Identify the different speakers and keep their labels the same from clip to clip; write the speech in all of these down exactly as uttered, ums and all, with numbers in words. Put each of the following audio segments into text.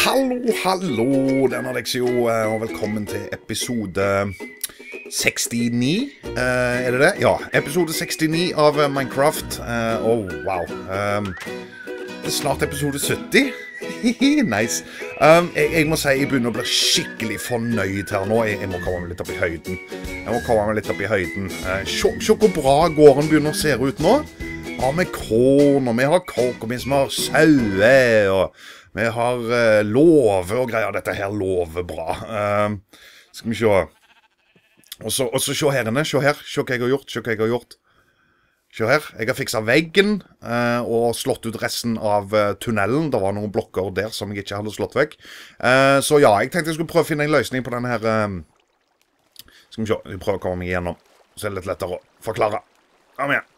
Speaker 1: Hallo, hallo, den er Dexio, og velkommen til episode sekstini, uh, er det det? Ja, episode sekstini av Minecraft. Åh, uh, oh, wow. Um, det er snart episode sytti. Nice. Um, jeg, jeg må si jeg begynner å bli skikkelig fornøyd her nå. Jeg, jeg må komme meg litt opp i høyden. Jeg må komme meg litt opp i høyden. Uh, se, se hvor bra gården begynner å se ut nå. Ja, vi har korn, og vi har kork, og vi har sauer, og vi har uh, låve og greier. Dette her lover bra. Uh, skal vi se. Og så, og så se herene, se her. Se hva jeg har gjort, se hva jeg har gjort. Se her, jeg har fikset veggen uh, og slått ut resten av uh, tunnelen. Det var noen blokker der som jeg ikke hadde slått vekk. Uh, så ja, jeg tenkte jeg skulle prøve å finne en løsning på denne her. Um, skal vi se, jeg prøver å komme meg igjennom. Så er det litt lettere å forklare. Kom igjen.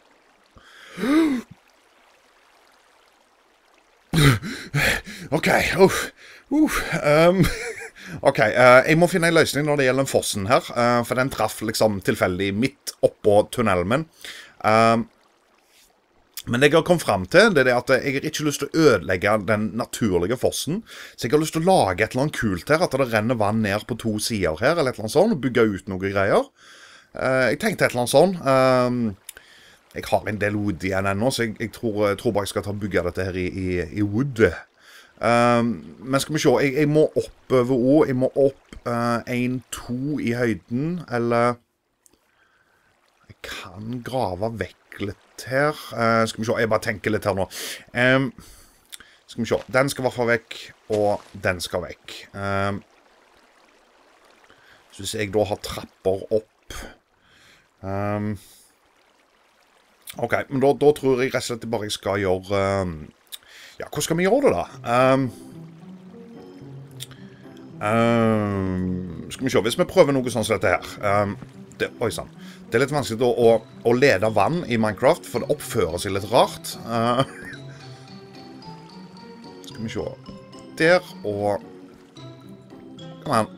Speaker 1: Ok, uh, uh, um, ok, uh, jeg må finne en løsning når det gjelder fossen her, uh, for den traff liksom tilfeldig midt oppå tunnelen min. Um, men det jeg har kommet frem til, det er det at jeg har ikke lyst til å ødelegge den naturlige fossen, så jeg har lyst til å lage et eller annet kult her, at det renner vann ned på to sider her, eller et eller annet sånt, og bygge ut noen greier. Uh, jeg tenkte et eller annet sånt. Um, Jeg har en del wood igjen ennå, så jeg, jeg, tror, jeg tror bare jeg skal ta og bygge dette her i, i, i wood. Um, men skal vi se, jeg, jeg må opp over O, jeg må opp uh, en, to i høyden, eller jeg kan grave vekk litt her. Uh, skal vi se, jeg bare tenker litt her nå. Um, skal vi se, den skal i hvert fall vekk, og den skal vekk. Um, så hvis jeg da har trapper opp... Um, Ok, men da, da tror jeg rett og slett bare jeg skal gjøre... Um, ja, hvordan skal vi gjøre det da? Um, um, skal vi se, hvis vi prøver noe sånn som dette her. Um, det, oi, sann. Det er litt vanskelig å, å, å lede vann i Minecraft, for det oppfører seg litt rart. Uh, skal vi se. Der, og... Kom igjen.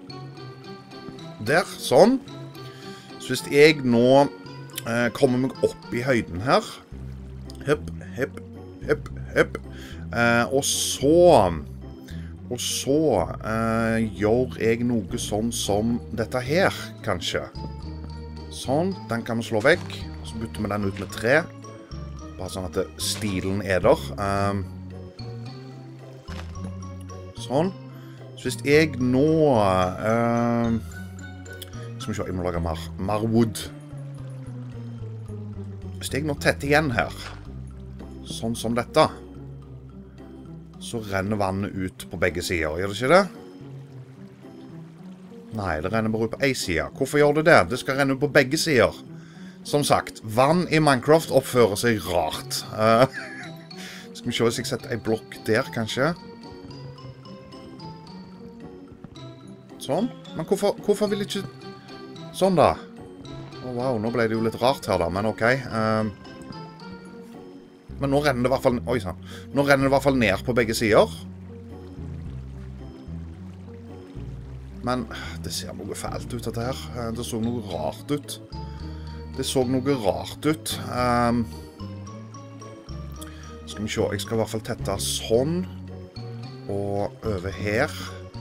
Speaker 1: Der, sånn. Så hvis jeg nå... Uh, kommer meg opp i høyden her. Hup, hup, hup, hup. Uh, og så... Og så uh, gjør jeg noe sånn som dette her, kanskje. Sånn, den kan vi slå vekk. Så bytter vi den ut med tre. Bare sånn at stilen er der. Um, sånn. Så hvis jeg nå... Uh, skal vi se, jeg må lage mer, mer wood. Hvis jeg nå tetter igjen her, sånn som dette, så renner vannet ut på begge sider, gjør det ikke det? Nei, det renner bare ut på en side. Hvorfor gjør det det? Det skal renne ut på begge sider. Som sagt, vann i Minecraft oppfører seg rart. Uh, skal vi se hvis jeg setter en blokk der, kanskje? Sånn. Men hvorfor, hvorfor vil jeg ikke... Sånn da. Oh, wow, nå ble det jo litt rart her da, men ok. Um, men nå renner det i hvert fall... Oi, sann. Nå renner det i hvert fall ned på begge sider. Men det ser noe fælt ut, dette her. Det så noe rart ut. Det så noe rart ut. Um, skal vi se, jeg skal i hvert fall tette sånn. Og over her.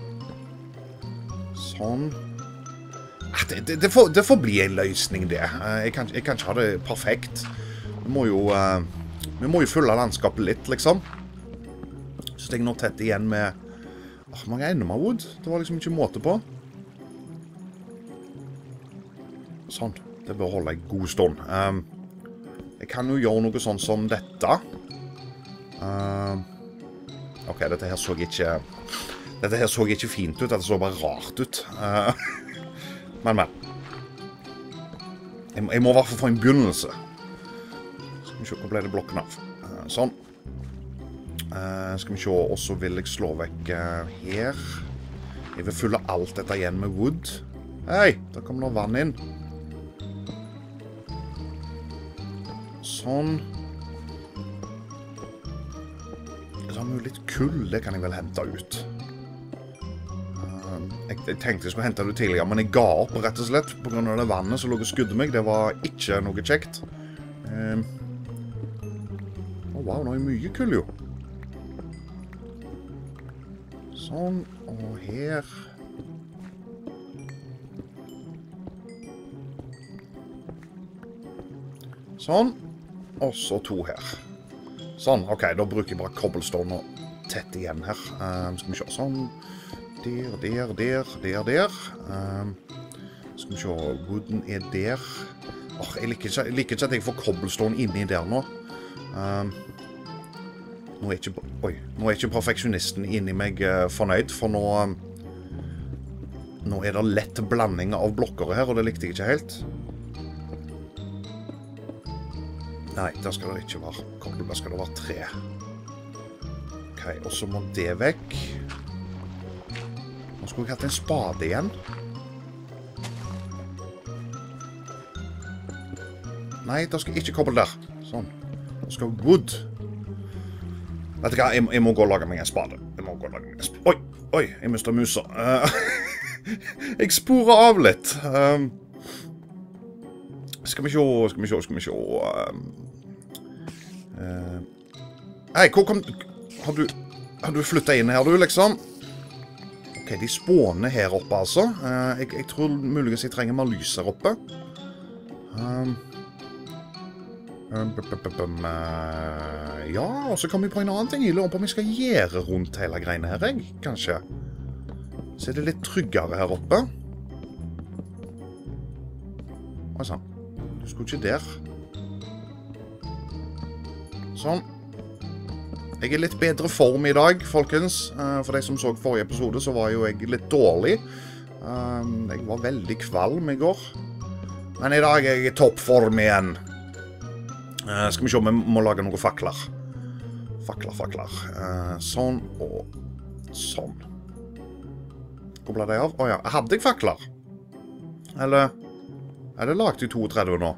Speaker 1: Sånn. Det, det, det, får, det får bli en løsning, det. Jeg kan, jeg kan ikke ha det perfekt. Vi må jo, uh, vi må jo fylle landskapet litt, liksom. Så jeg nå tett igjen med... Åh, mange enda mer wood. Det var liksom ikke måte på. Sånn. Det bør holde en god stund. Um, jeg kan jo gjøre noe sånn som dette. Uh, ok, dette her så ikke... Dette her så ikke fint ut. Dette så bare rart ut. Uh, Men, men. Jeg må, jeg må i hvert fall få en begynnelse. Skal vi se, hvor ble det blokken av? Uh, sånn. Uh, skal vi se, og så vil jeg slå vekk uh, her. Jeg vil fylle alt dette igjen med wood. Hei, der kommer noe vann inn. Sånn. Så har vi jo litt kull, det kan jeg vel hente ut. Jeg, jeg tenkte jeg skulle hente det tidligere, men jeg ga opp rett og slett på grunn av det vannet som lå og skudde meg. Det var ikke noe kjekt. Um, oh, wow, nå er det mye kull jo. Sånn, og her. Sånn, og så to her. Sånn, ok, da bruker jeg bare cobblestone og tett igjen her. Um, skal vi se, sånn. Der, der, der, der, der. Um, skal vi se, wooden er der. Åh, jeg liker ikke, jeg liker ikke at jeg får cobblestone inni der nå. Um, nå, er ikke, oi, nå er ikke perfeksjonisten inni meg uh, fornøyd, for nå, um, nå er det lett blanding av blokker her, og det likte jeg ikke helt. Nei, der skal det ikke være kobbel, der skal det være tre. Ok, og så må det vekk. Nå skulle jeg hatt en spade igjen. Nei, der skal ikke kobbel der. Sånn. Nå skal wood. Vet du hva, jeg, jeg må gå og lage meg en spade. Jeg må gå og lage meg en spade. Oi, oi, jeg mistet musa. Uh, jeg sporer av litt. Um, skal vi se, skal vi se, skal vi se. Um, uh, Hei, hvor kom... Har du, har du flyttet inn her, du, liksom? Ok, de spåner her oppe, altså. Uh, jeg, jeg tror muligens jeg trenger mer lys her oppe. Um, um, bum, bum, bum, uh, ja, og så kan vi på en annen ting. Jeg lurer på om vi skal gjøre rundt hele greiene her, jeg, kanskje. Så er det litt tryggere her oppe. Oi, sånn. Du skulle ikke der. Sånn. Jeg er litt bedre form i dag, folkens. For de som så forrige episode, så var jo jeg litt dårlig. Jeg var veldig kvalm i går. Men i dag er jeg i toppform igjen. Skal vi se om vi må lage noen fakler. Fakler, fakler. Sånn og sånn. Hvor ble det av? Åja, hadde jeg fakler? Eller er det lagt i trettito nå?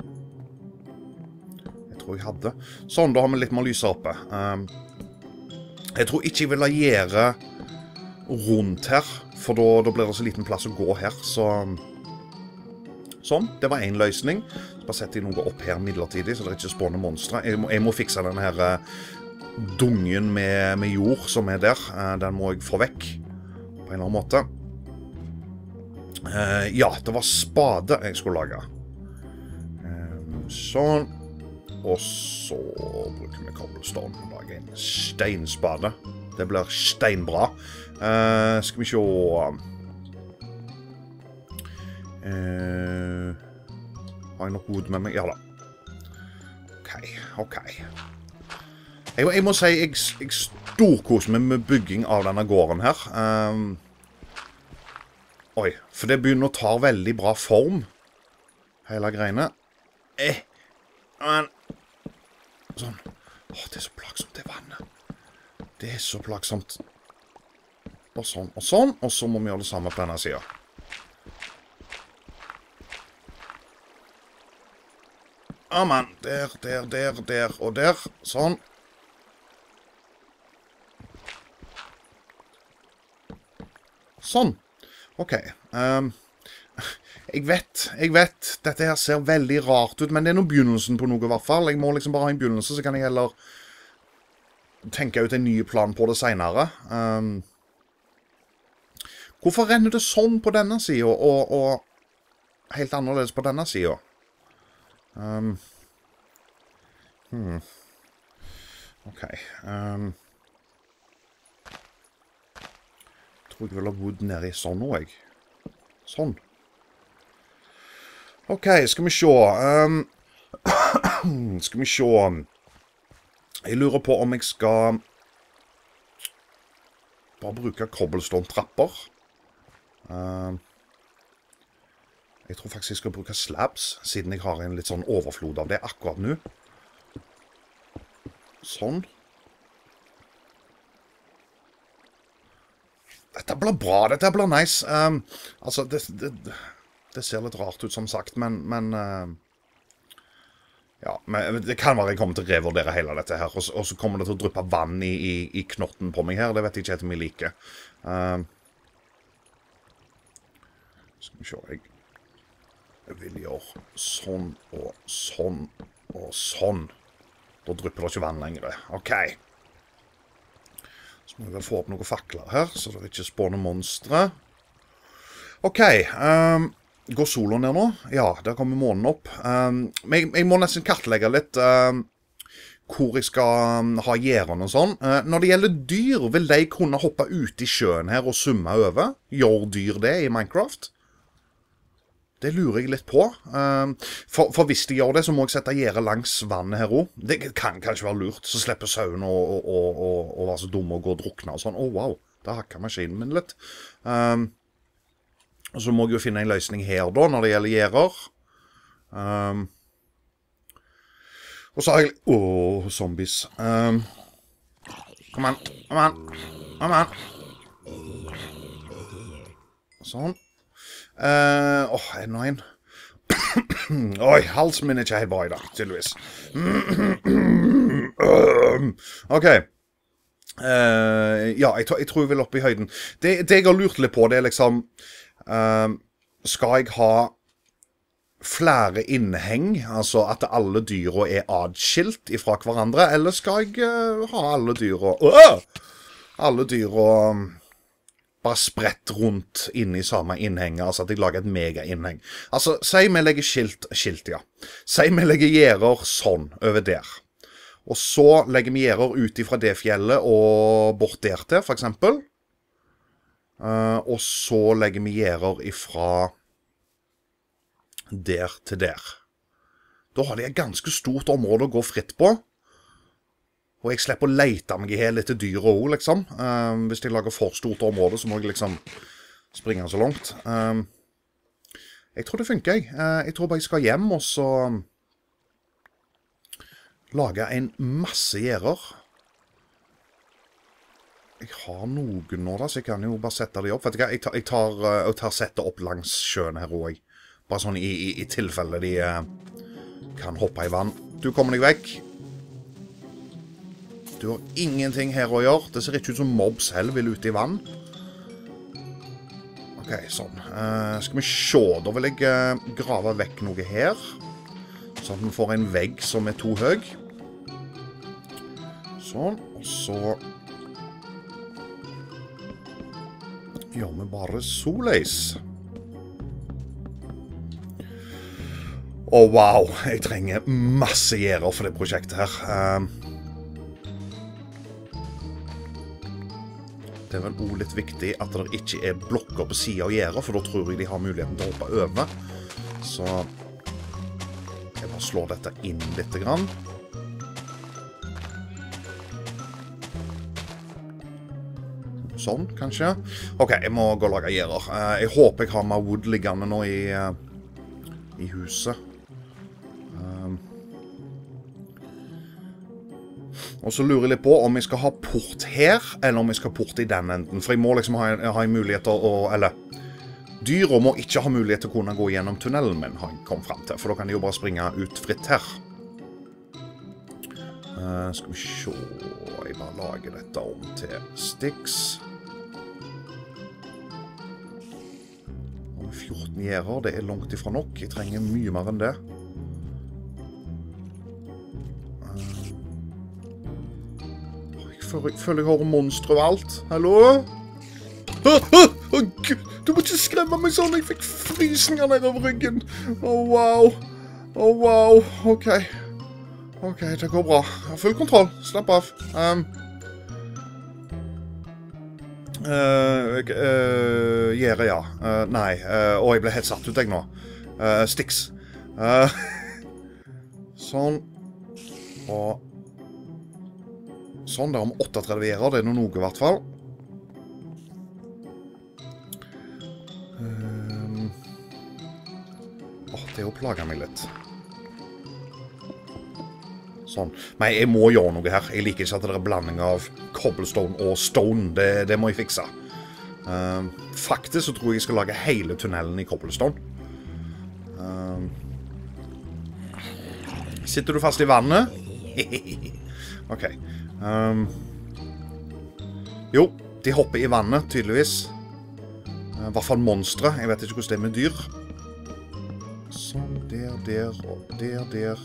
Speaker 1: Jeg hadde. Sånn, da har vi litt mer lyset oppe. Um, jeg tror ikke jeg vil gjøre rundt her, for da, da blir det så liten plass å gå her, så... Sånn, det var en løsning. Så bare setter jeg noe opp her midlertidig, så det ikke spåner monstre. Jeg må, jeg må fikse denne her uh, dungen med, med jord som er der. Uh, den må jeg få vekk, på en eller annen måte. Uh, ja, det var spade jeg skulle lage. Um, sånn. Og så bruker vi cobblestone og lager en steinspade. Det blir steinbra. Uh, skal vi se... Uh, har jeg nok wood med meg? Ja da. Ok, ok. Jeg, jeg må si, jeg, jeg storkoser meg med bygging av denne gården her. Um, oi, for det begynner å ta veldig bra form. Hele greiene. Eh, men... Sånn. Åh, det er så plagsomt, det vannet. Det er så plagsomt. Og sånn, og sånn. Og så må vi gjøre det samme på denne siden. Amen. Der, der, der, der og der. Sånn. Sånn. Ok. Um, jeg vet, jeg vet, dette her ser veldig rart ut, men det er noe begynnelsen på noe i hvert fall. Jeg må liksom bare ha en begynnelse, så kan jeg heller tenke ut en ny plan på det senere. Um, hvorfor renner det sånn på denne siden, og, og helt annerledes på denne siden? Um, hmm. Ok. Um, jeg tror jeg vil ha wood nede i sånn nå, jeg. Sånn. Ok, skal vi se. Um, skal vi se. Jeg lurer på om jeg skal bare bruke cobblestone-trapper. Um, jeg tror faktisk jeg skal bruke slabs, siden jeg har en litt sånn overflod av det akkurat nå. Sånn. Dette blir bra, dette blir nice. Um, altså, det... det Det ser litt rart ut, som sagt, men... men uh, ja, men det kan være jeg kommer til å revurdere hele dette her, og så, og så kommer det til å dryppe vann i, i, i knotten på meg her. Det vet jeg ikke helt om jeg liker. Uh, skal vi se, jeg, jeg vil gjøre sånn og sånn og sånn. Da drypper det ikke vann lenger. Ok. Så Jeg vil få opp noen fakler her, så det ikke spåner monstre. Ok, um, går solen ned nå? Ja, der kommer månen opp. Um, jeg, jeg må nesten kartlegge litt um, hvor jeg skal ha gjerne og sånn. Uh, når det gjelder dyr, vil de kunne hoppe ut i sjøen her og summe over? Gjør dyr det i Minecraft? Det lurer jeg litt på. Um, for, for hvis de gjør det, så må jeg sette gjerne langs vannet her også. Det kan kanskje være lurt, så slipper sauen å, å, å, å, å være så dum og gå og drukne og sånn. Å, oh, wow, da hakker maskinen min litt. Um, og så må jeg jo finne en løsning her da, når det gjelder gjerder. Um, og så har jeg... Åh, oh, zombies. Um, kom an, kom an, kom an. Sånn. Uh, åh, oh, enda en. Oi, halsen min er ikke helt bra i dag, tydeligvis. Ok. Uh, ja, jeg, jeg tror jeg vil opp i høyden. Det, det jeg har lurt litt på, det er liksom... Uh, skal jeg ha flere innheng, altså at alle dyra er adskilt ifra hverandre, eller skal jeg uh, ha alle dyra... Uh, alle dyra... bare spredt rundt inne i samme innheng, altså at jeg lager et mega-innheng. Altså, si vi legger skilt, skilt, ja. Si vi legger gjerder sånn, over der. Og så legger vi gjerder ut ifra det fjellet og bort der til, for eksempel. Uh, og så legger vi gjerder ifra der til der. Da har de et ganske stort område å gå fritt på. Og jeg slipper å lete meg i hele til dyret også, liksom. Um, hvis jeg lager for stort område, så må jeg liksom springe så langt. Um, jeg tror det funker, jeg. Uh, jeg tror bare jeg skal hjem, og så lage en masse gjerder. Jeg har noen nå da, så jeg kan jo bare sette det opp. Vet du hva, jeg tar, jeg tar, uh, tar sette opp langs sjøen her også. Bare sånn i, i, i tilfelle de uh, kan hoppe i vann. Du kommer deg vekk. Du har ingenting her å gjøre. Det ser ikke ut som mobb selv vil ut i vann. Ok, sånn. Uh, skal vi se. Da vil jeg uh, grave vekk noe her. Sånn at vi får en vegg som er to høy. Sånn. Og så gjør vi bare soleis. Å, wow. Jeg trenger masse gjerder for det prosjektet her. Uh, Det er vel også litt viktig at det ikke er blokker på siden av gjerdet, for da tror jeg de har muligheten til å hoppe over. Så jeg bare slår dette inn litt grann. Sånn, kanskje. Ok, jeg må gå og lage gjerder. Jeg håper jeg har mer wood liggende nå i, i huset. Og så lurer jeg litt på om jeg skal ha port her, eller om jeg skal ha port i den enden. For jeg må liksom ha en, ha en mulighet til å... Eller, dyra må ikke ha mulighet til å kunne gå gjennom tunnelen min, har jeg kommet frem til. For da kan de jo bare springe ut fritt her. Uh, skal vi se... Jeg bare lager dette om til sticks. Og fjorten gjerder, det er langt ifra nok. Jeg trenger mye mer enn det. Jeg føler jeg har monstre og alt. Hallo? Ah, ah, oh, Gud, du må ikke skremme meg sånn. Jeg fikk frysninger nedover ryggen. Å, oh, wow. Å, oh, wow. Ok. Ok, det går bra. Jeg har full kontroll. Slapp av. Um, uh, uh, Gjerde, ja. Uh, nei. Uh, å, jeg ble helt satt ut, jeg nå. Uh, sticks. Uh, sånn. Og... Sånn, det er om trettioåtte gjerder, det er noe i hvert fall. Um, åh, det er å plage meg litt. Sånn. Men jeg må gjøre noe her. Jeg liker ikke at det er blanding av cobblestone og stone. Det, det må jeg fikse. Um, faktisk så tror jeg jeg skal lage hele tunnelen i cobblestone. Um, sitter du fast i vannet? Ok. Um, jo, de hopper i vannet, tydeligvis. I hvert fall monstre. Jeg vet ikke hvordan det er med dyr. Sånn, der, der, og der, der.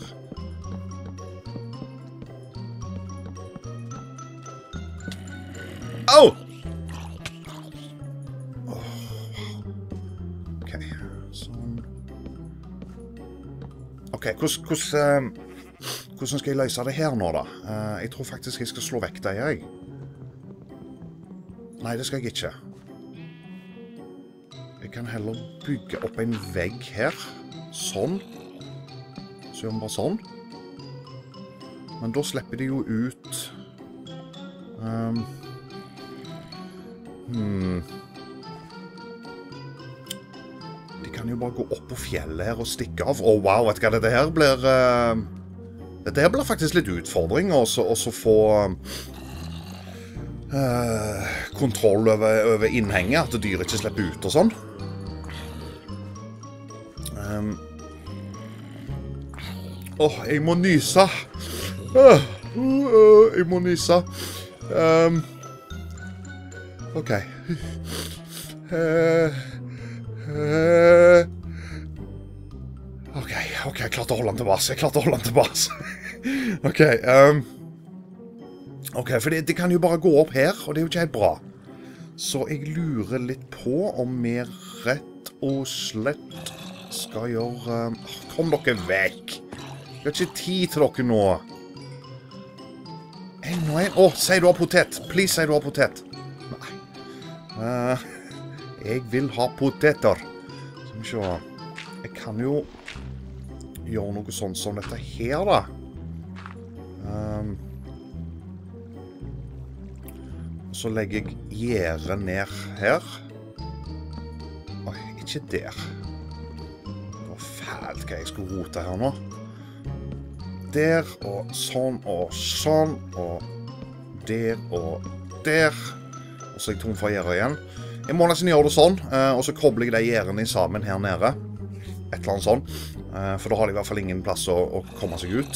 Speaker 1: Au! Ok, sånn. Ok, hvordan, hvordan skal jeg løse det her nå da? Jeg tror faktisk jeg skal slå vekk det, jeg. Nei, det skal jeg ikke. Jeg kan heller bygge opp en vegg her. Sånn. Så gjør vi bare sånn. Men da slipper de jo ut... Um, hmm... Kan jo bare gå opp på fjellet her og stikke av. Åh, oh, wow, vet du hva, dette her blir... Uh, dette her blir faktisk litt utfordring, og så få uh, kontroll over, over innhenget, at dyr ikke slipper ut og sånn. Um, Åh, oh, jeg må nyse. Uh, uh, jeg må nyse. Um, ok. Uh, Uh, ok, ok, jeg klarte å holde den tilbake. Jeg klarte å holde den tilbake. ok, um, ok, for det, det kan jo bare gå opp her, og det er jo ikke helt bra. Så jeg lurer litt på om vi rett og slett skal gjøre... Um, kom dere vekk. Jeg har ikke tid til dere nå. En og en. Åh, si du har potet. Please, si du har potet. Nei. Uh... Jeg vil ha poteter. Skal vi se. Jeg kan jo gjøre noe sånn som dette her, da. Um, så legger jeg gjerde ned her. Oi, ikke der. Det var fælt hva jeg skulle rote her nå. Der, og sånn, og sånn, og der, og der. Og så er jeg tom for gjerde igjen. Jeg må nesten gjøre det sånn, og så kobler jeg de gjerdene sammen her nede. Et eller annet sånn. For da har de i hvert fall ingen plass å, å komme seg ut.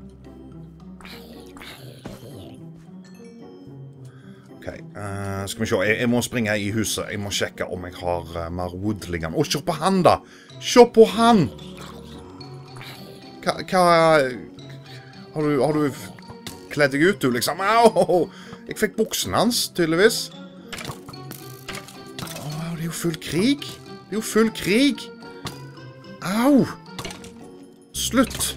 Speaker 1: Ok, skal vi se. Jeg, jeg må springe i huset. Jeg må sjekke om jeg har mer wood liggende. Å, se på han da! Se på han! Hva... hva har, du, har du kledd deg ut, du liksom? Au! Jeg fikk buksen hans, tydeligvis. Det er jo full krig. Det er jo full krig. Au! Slutt.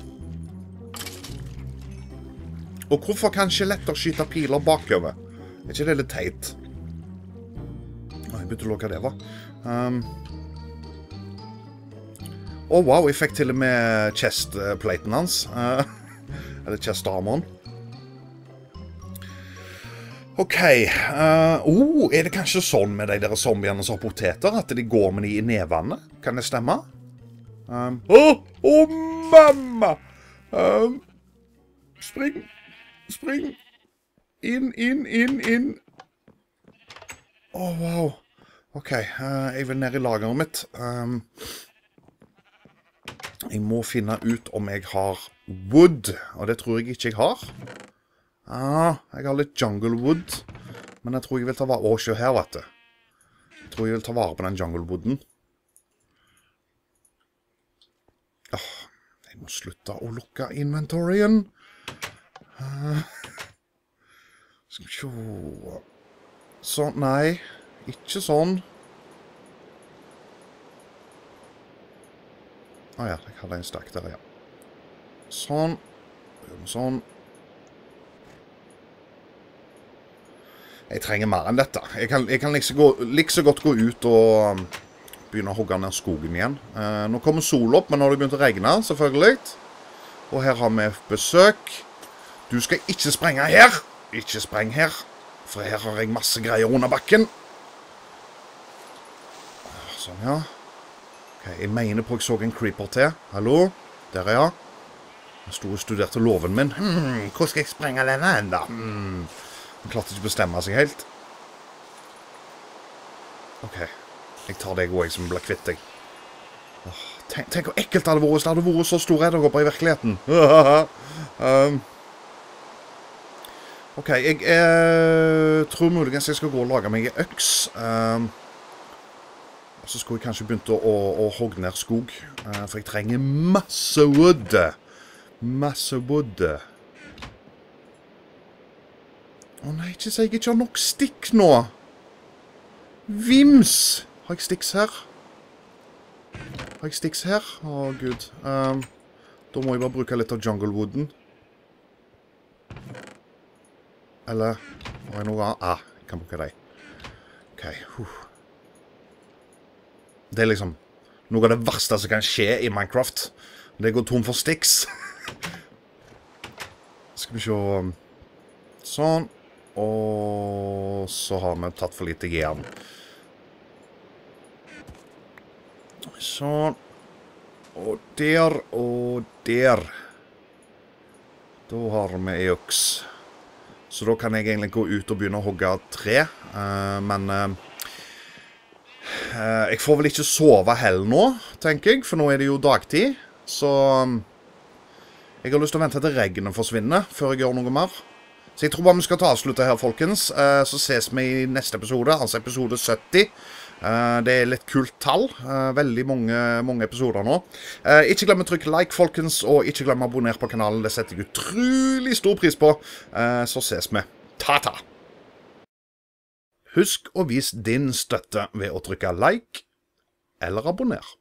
Speaker 1: Og hvorfor kan skjeletter skyte piler bakover? Er ikke det litt teit? Jeg begynte å logge det, hva? Um. Åh, wow, jeg fikk til og med chestplaten hans. Uh, eller chestarmoren. Ok, uh, oh, er det kanskje sånn med de der zombiene som har poteter, at de går med de i nevene? Kan det stemme? Åh, um, oh, oh, mamma! Um, spring, spring, inn, inn, inn, inn. Åh, oh, wow. Ok, uh, jeg vil ned i lageret mitt. Um, jeg må finne ut om jeg har wood, og det tror jeg ikke jeg har. Ah, jeg har litt jungle wood, men jeg tror jeg vil ta vare... Åh, se her, vet du. Jeg tror jeg vil ta vare på den jungle wooden. Åh, jeg må slutte å lukke inventoryen. Uh, skal vi se... Sånn, nei. Ikke sånn. Ah ja, jeg hadde en stakk der, ja. Sånn. Sånn. Jeg trenger mer enn dette. Jeg kan, jeg kan like, så gå, like så godt gå ut og um, begynne å hogge ned skogen igjen. Uh, nå kommer sol opp, men nå har det begynt å regne, selvfølgelig. Og her har vi besøk. Du skal ikke sprenge her. Ikke spreng her. For her har jeg masse greier under bakken. Sånn, ja. Ok, jeg mener på jeg så en creeper til. Hallo? Der er jeg. Jeg stod og studerte loven min. Hmm, hvor skal jeg sprenge denne enda? Hmm. Han klarte ikke å bestemme seg helt. Ok. Jeg tar deg også, jeg som ble kvitt deg. Åh, tenk, tenk hvor ekkelt det hadde vært hvis det hadde vært så stor edderkopper i virkeligheten. um, ok, jeg eh, tror muligens jeg skal gå og lage meg en øks. Um, så skulle jeg kanskje begynt å, å, å hogge ned skog. Uh, for jeg trenger masse wood. Masse wood. Å nei, ikke si jeg ikke har nok stikk nå. Vims! Har jeg sticks her? Har jeg sticks her? Å, Gud. Um, da må jeg bare bruke litt av junglewooden. Eller, har jeg noe annet? Ah, jeg kan bruke deg. Ok, huh. Det er liksom noe av det verste som kan skje i Minecraft. Det går tom for sticks. Skal vi se. Sånn. Og så har vi tatt for lite jern. Sånn. Og der, og der. Da har vi en øks. Så da kan jeg egentlig gå ut og begynne å hogge tre. Uh, men uh, uh, jeg får vel ikke sove heller nå, tenker jeg. For nå er det jo dagtid. Så um, jeg har lyst til å vente til regnet forsvinner før jeg gjør noe mer. Så jeg tror bare vi skal ta avslutte her, folkens. Uh, så ses vi i neste episode, altså episode sytti. Uh, det er litt kult tall. Uh, veldig mange, mange episoder nå. Uh, ikke glem å trykke like, folkens, og ikke glem å abonnere på kanalen. Det setter jeg utrolig stor pris på. Uh, så ses vi. Ta-ta! Husk å vise din støtte ved å trykke like eller abonnere.